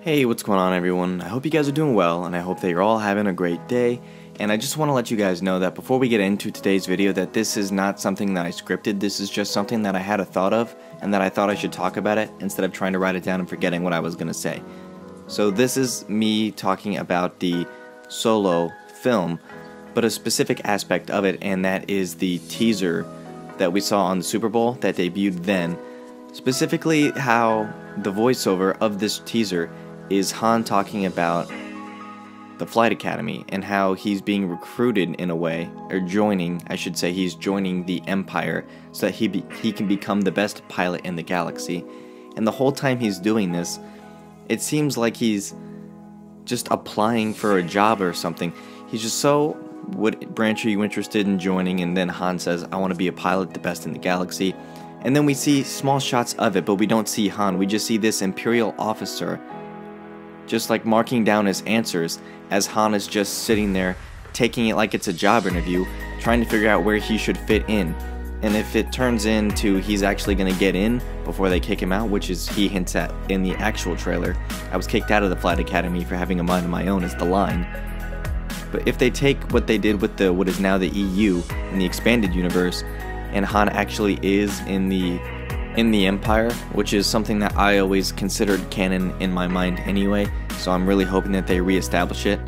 Hey, what's going on everyone? I hope you guys are doing well, and I hope that you're all having a great day. And I just want to let you guys know that before we get into today's video that this is not something that I scripted. This is just something that I had a thought of and that I thought I should talk about it instead of trying to write it down and forgetting what I was going to say. So this is me talking about the Solo film, but a specific aspect of it, and that is the teaser that we saw on the Super Bowl that debuted then. Specifically how the voiceover of this teaser is Han talking about the Flight Academy and how he's being recruited in a way, or joining, I should say, he's joining the Empire so that he can become the best pilot in the galaxy. And the whole time he's doing this, it seems like he's just applying for a job or something. He's just so, what branch are you interested in joining? And then Han says, I want to be a pilot, the best in the galaxy. And then we see small shots of it, but we don't see Han. We just see this Imperial officer just like marking down his answers as Han is just sitting there taking it like it's a job interview, trying to figure out where he should fit in. And if it turns into he's actually going to get in before they kick him out, which is he hints at in the actual trailer, I was kicked out of the Flight Academy for having a mind of my own is the line. But if they take what they did with what is now the EU in the expanded universe, and Han actually is in the Empire, which is something that I always considered canon in my mind anyway, so I'm really hoping that they reestablish it.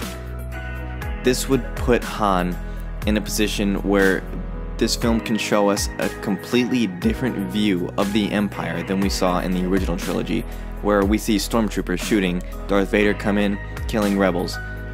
This would put Han in a position where this film can show us a completely different view of the Empire than we saw in the original trilogy, where we see stormtroopers shooting, Darth Vader come in, killing rebels.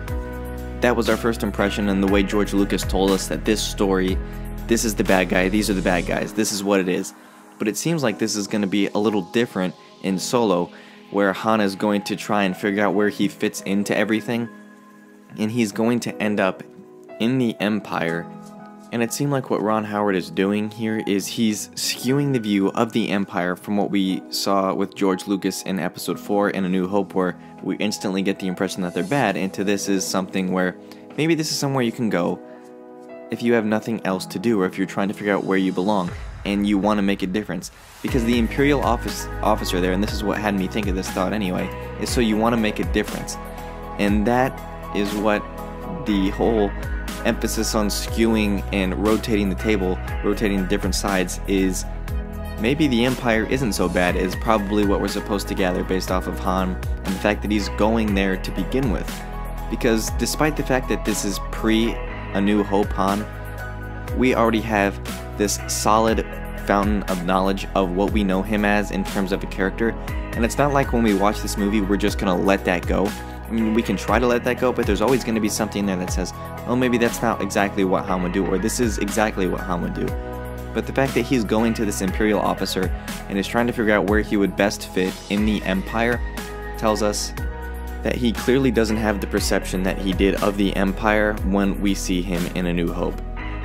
That was our first impression, and the way George Lucas told us that this story, this is the bad guy, these are the bad guys, this is what it is. But it seems like this is going to be a little different in Solo, where Han is going to try and figure out where he fits into everything, and he's going to end up in the Empire. And it seemed like what Ron Howard is doing here is he's skewing the view of the Empire from what we saw with George Lucas in Episode 4 in A New Hope, where we instantly get the impression that they're bad, into this is something where maybe this is somewhere you can go if you have nothing else to do, or if you're trying to figure out where you belong and you want to make a difference. Because the Imperial officer there, and this is what had me think of this thought anyway, is so you want to make a difference. And that is what the whole emphasis on skewing and rotating the table, rotating different sides, is maybe the Empire isn't so bad, is probably what we're supposed to gather based off of Han and the fact that he's going there to begin with. Because despite the fact that this is pre-A New Hope Han, we already have this solid fountain of knowledge of what we know him as in terms of a character, and it's not like when we watch this movie we're just gonna let that go. I mean, we can try to let that go, but there's always going to be something there that says, oh, maybe that's not exactly what Han would do, or this is exactly what Han would do. But the fact that he's going to this Imperial officer and is trying to figure out where he would best fit in the Empire tells us that he clearly doesn't have the perception that he did of the Empire when we see him in A New Hope.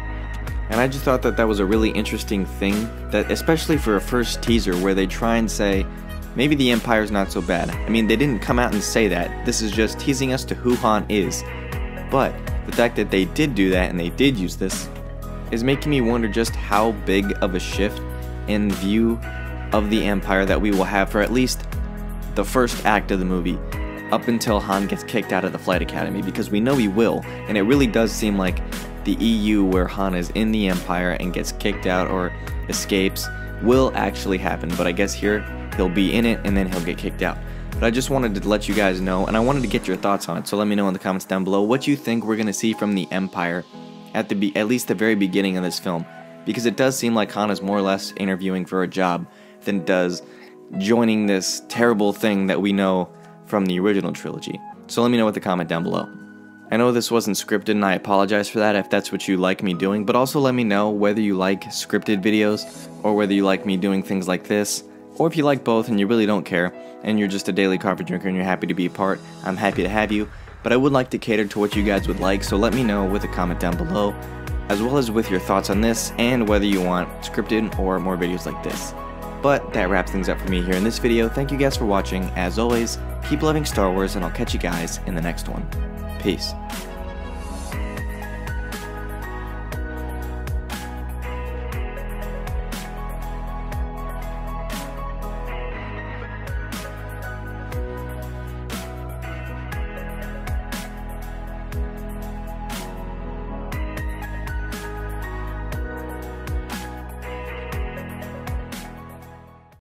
And I just thought that that was a really interesting thing, that especially for a first teaser where they try and say, maybe the Empire's not so bad. I mean, they didn't come out and say that. This is just teasing us to who Han is. But the fact that they did do that and they did use this is making me wonder just how big of a shift in view of the Empire that we will have for at least the first act of the movie, up until Han gets kicked out of the Flight Academy, because we know he will, and it really does seem like the EU, where Han is in the Empire and gets kicked out or escapes, will actually happen. But I guess here he'll be in it and then he'll get kicked out. But I just wanted to let you guys know, and I wanted to get your thoughts on it, so let me know in the comments down below what you think we're going to see from the Empire at least the very beginning of this film, because it does seem like Han is more or less interviewing for a job than it does joining this terrible thing that we know from the original trilogy. So let me know with the comment down below. I know this wasn't scripted, and I apologize for that if that's what you like me doing, but also let me know whether you like scripted videos or whether you like me doing things like this, or if you like both and you really don't care and you're just a daily coffee drinker and you're happy to be a part. I'm happy to have you, but I would like to cater to what you guys would like, so let me know with a comment down below, as well as with your thoughts on this and whether you want scripted or more videos like this. But that wraps things up for me here in this video. Thank you guys for watching. As always, keep loving Star Wars, and I'll catch you guys in the next one. Peace.